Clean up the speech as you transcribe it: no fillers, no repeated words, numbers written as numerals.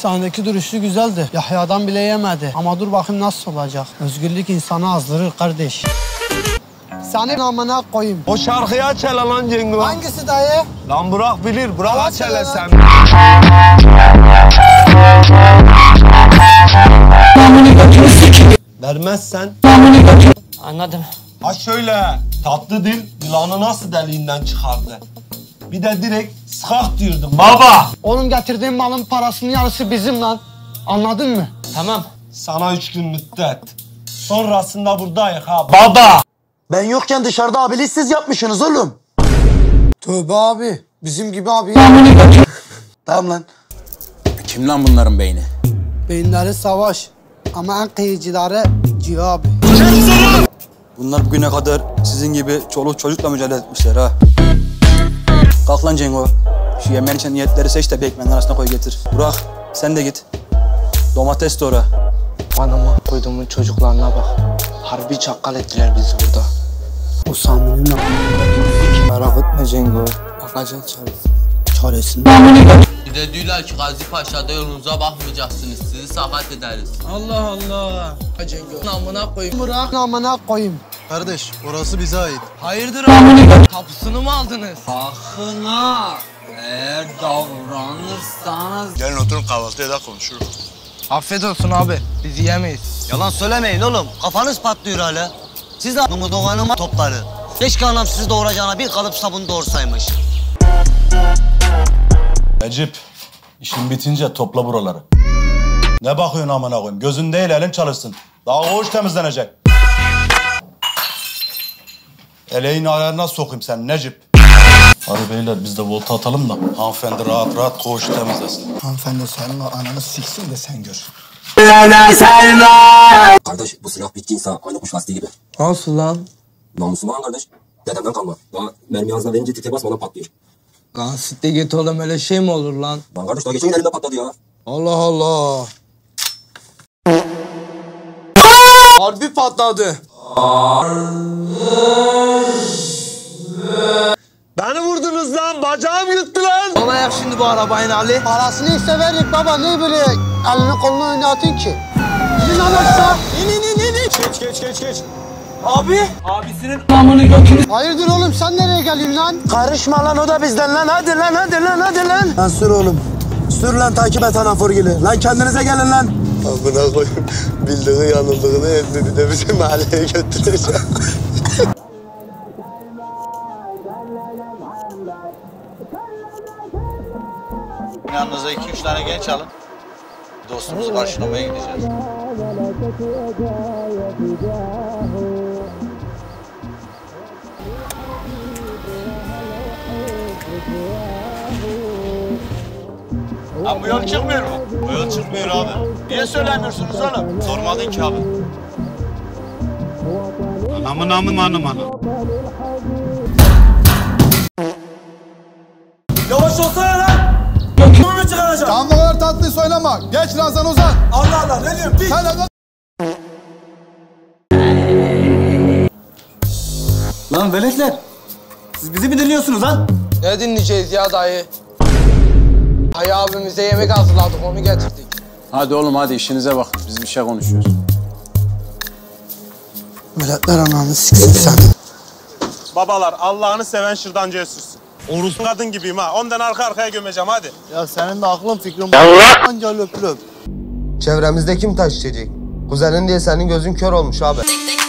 sahnedeki duruşu güzeldi. Yahya'dan bile yemedi. Ama dur bakayım nasıl olacak. Özgürlük insanı azdırır kardeş. Seni amına koyayım. O şarkıyı aç hele lan Cengo. Hangisi dayı? Lan Burak bilir. Burak aç hele sen. Vermezsen. Anladım. Ha şöyle. Tatlı dil yılanı nasıl deliğinden çıkardı? Bir de direkt sıkak diyordum baba. Oğlum getirdiğin malın parasının yarısı bizim lan. Anladın mı? Tamam. Sana 3 gün müddet. Sonrasında buradayız ha baba. Ben yokken dışarıda abiliksiz yapmışsınız oğlum. Tövbe abi. Bizim gibi abi. Tamam lan. Kim lan bunların beyni? Beyinleri savaş. Ama en kıyıcıları Ciho abi. Bunlar bugüne kadar sizin gibi çoluk çocukla mücadele etmişler ha. Kalk lan Cengo. Şu yemeğin için niyetleri seç de bir ekmeğin arasına koy getir. Burak sen de git. Domates doğra. Anama koyduğumun çocuklarına bak. Harbi çakkal ettiler bizi burada. O Sami'nin Merak etme Cengo. Bakacağız çaresini. Bir de diyorlar ki Gazi Paşa'da yolunuza bakmayacaksınız. Sizi sakat ederiz. Allah Allah. Cengo. Namına koyayım. Bırak amına koyayım. Kardeş orası bize ait. Hayırdır abi? Tapusunu mu aldınız? Bakın ha. Eğer davranırsanız... Gelin oturun kahvaltıya da konuşuruz. Affet olsun abi. Biz yiyemeyiz. Yalan söylemeyin oğlum. Kafanız patlıyor hala. Siz de a**ımı doğanıma topları. Keşke anam sizi doğuracağına bir kalıp sabun doğursaymış. Necip, işin bitince topla buraları. Ne bakıyorsun amına koyayım? Gözün değil, elin çalışsın. Daha koğuş temizlenecek. Eleğin ayarına sokayım sen Necip. Hadi beyler biz de volta atalım da hanımefendi rahat rahat koğuşu temizlesin. Hanımefendi senin ananı siksin de sen gör. Kardeş bu silah bitkiyse aynı kuş lastiği gibi. Nasıl lan? Namusum var kardeş. Dedemden kalma. Daha mermi ağzına verince tite basmadan patlıyor. Gasitte git oğlum öyle şey mi olur lan? Lan kardeş daha geçen gün elimde patladı ya. Allah Allah. Harbi patladı. Beni vurdunuz lan. Bacağım yuttu lan. Bana yak şimdi bu arabayın Ali. Parasını iste verin baba. Ne böyle elini kolunu oynatın ki? İn lan aşağı. İn. Geç. Abi. Hayırdır oğlum sen nereye geliyorsun lan? Karışma lan o da bizden lan. Hadi lan. Lan sür oğlum. Sür lan takip et anaforgili. Lan kendinize gelin lan. Amına koyayım. Bildiği yanıldığını etti. Bir de bizi mahalleye götürecek. Yanınıza 2-3 tane genç alın. Dostumuzu karşılamaya gideceğiz. Lan bu yol çıkmıyor mu? Bu yol çıkmıyor abi. Niye söylemiyorsunuz oğlum? Sormadın ki abi. Anam. Yavaş olsana lan. Bunu çıkaracağım. Tamam o kadar tatlıyı söyleme. Geç lan sen Ozan. Allah ne diyorsun? Sen de... Lan veletler. Siz bizi mi dinliyorsunuz lan? Ne dinleyeceğiz ya dayı? Dayı abimize yemek hazırladık onu getirdik. Hadi oğlum hadi işinize bakın. Biz bir şey konuşuyoruz. Milletler ananı siksin sen. Babalar Allah'ını seven şırdancıya sürsün. Orus kadın gibiyim ha. Ondan arka arkaya gömeceğim hadi. Ya senin de aklın fikrin anca löp. Çevremizde kim taşıyacak? Kuzenin diye senin gözün kör olmuş abi.